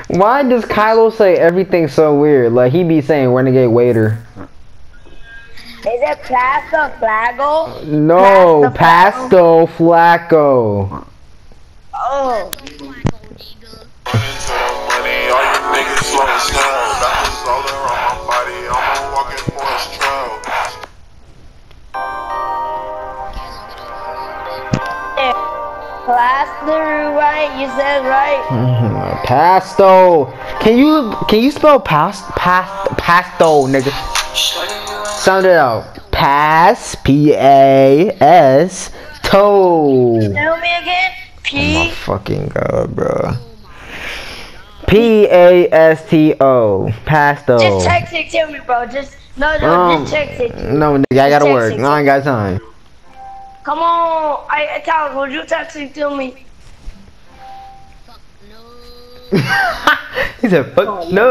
Why does Kylo say everything so weird? Like he be saying renegade waiter. Is it Plasto Flago? No, Pasto Flaco. Oh. Plaster, right? You said right. Pasto. Can you spell pasto, nigga? Sound it out. P-A-S toe. Tell me again. Oh my fucking god, bro. P-A-S-T-O. Pasto. Just text it to me, bro. Just just text it. No, nigga, I gotta work. No, I ain't got time. Come on, Tyler, would you text it to me? Fuck no. He said, fuck no.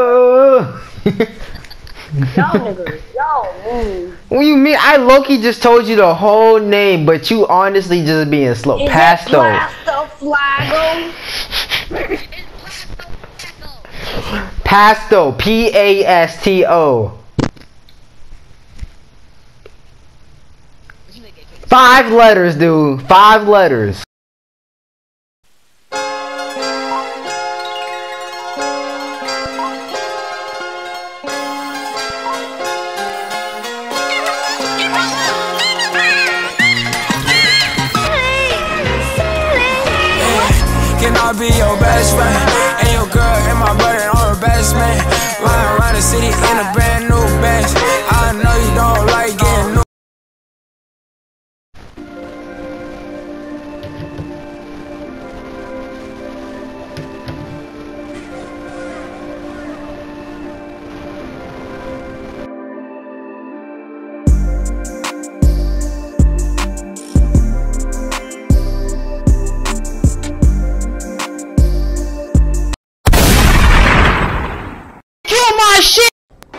Yo, nigga, yo, move. What do you mean? I low-key just told you the whole name, but you honestly just being slow. Is Pasto. it Plasto Flago? Pasto. P-A-S-T-O. 5 letters, dude. 5 letters. Can I be your best friend? And your girl and my brother on her best man. Lying around the city in a brand new Benz. I know you don't like getting new. My shit.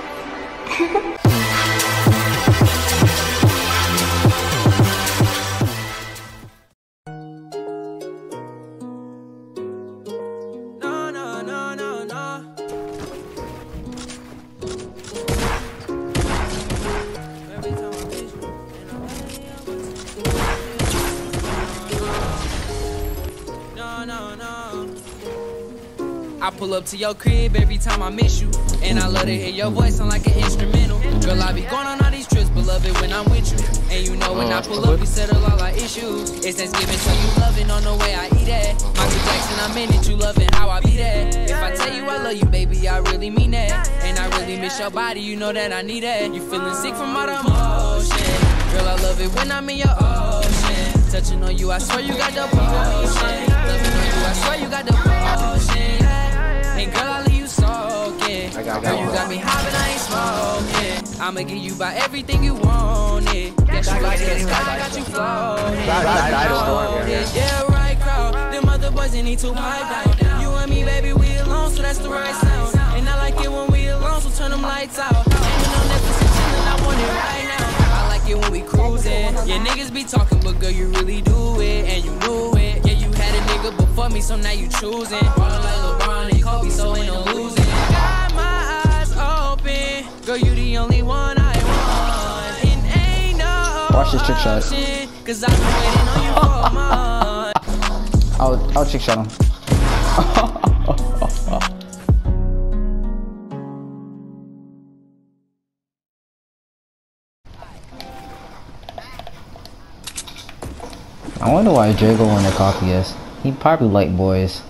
I pull up to your crib every time I miss you, and I love to hear your voice sound like an instrumental. Girl, I be going on all these trips, but love it when I'm with you. And you know when I pull up, we settle all our issues. It's Thanksgiving, so you loving on the way I eat at. Michael Jackson, I'm in it, you loving how I be that. If I tell you I love you, baby, I really mean that. And I really miss your body, you know that I need that. You feeling sick from all the emotion. Girl, I love it when I'm in your ocean. Touching on you, I swear you got the potion. Loving on you, I swear you got the potion. And girl, I leave you soaking. Girl, you got me high, but I ain't smoking. I'ma give you by everything you wanted. Got you like the sky, got you floating. Yeah, right crowd. Them other boys, they need to pipe down. You and me, baby, we alone, so that's the right sound. And I like it when we alone, so turn them lights out. Ain't no Netflix and chillin', I want it right now. I like it when we cruising. Yeah, niggas be talking, but girl, you really do it, and you knew it. Yeah, you had a nigga before me, so now you choosing. Ballin' like LeBron and Kobe, so ain't no losing. Got my eyes open, girl, you the only one I want. And ain't no watch this trick shot. Cause I've been waiting on you for months. I'll trick shot him. I wonder why Drago wanna copy us. He probably like boys.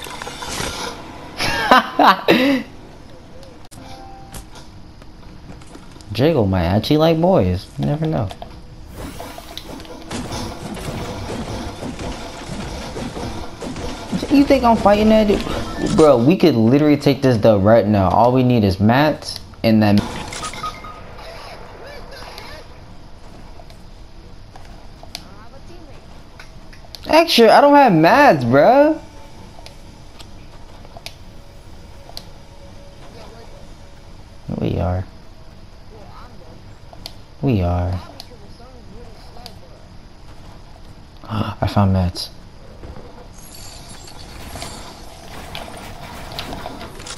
Drago might actually like boys. You never know. You think I'm fighting that dude? Bro, we could literally take this dub right now. All we need is mats and then. Extra, I don't have mats, bro. We are. We are. I found mats.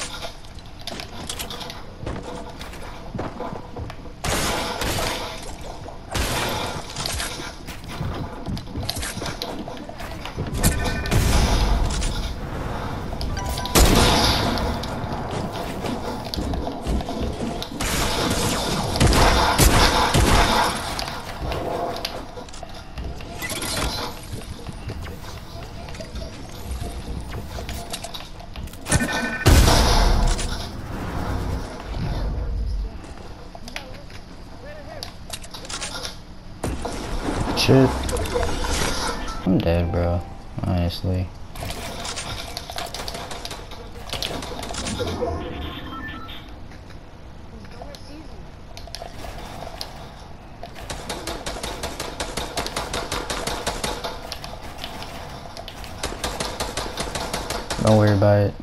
Shit. I'm dead, bro. Honestly. Don't worry about it.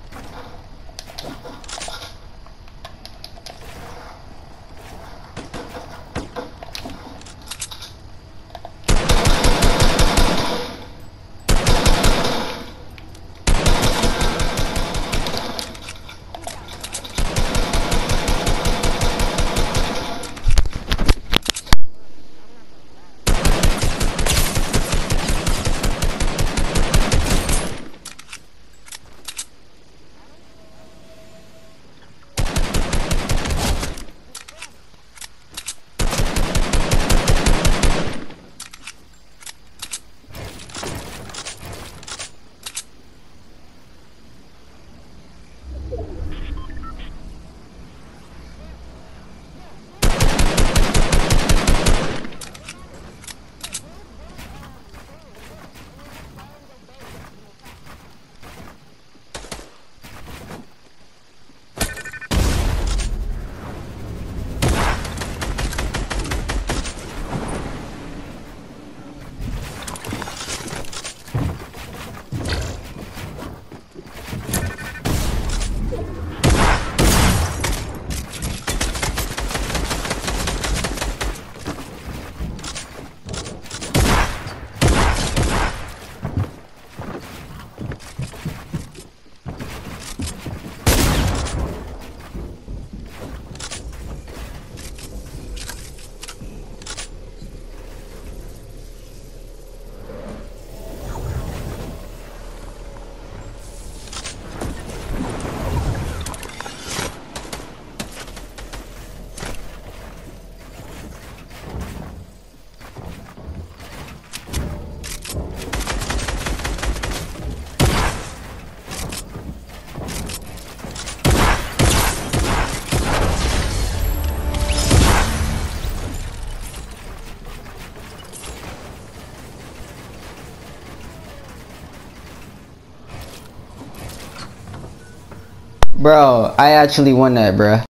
Bro, I actually won that, bro.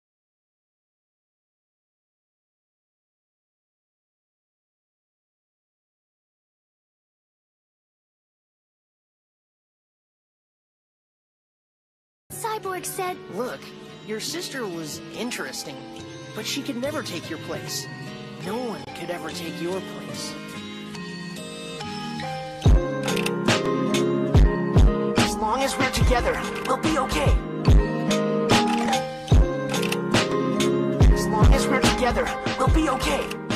Cyborg said, Look, your sister was interesting, but she could never take your place. No one could ever take your place. As long as we're together, we'll be okay. As long as we're together, we'll be okay.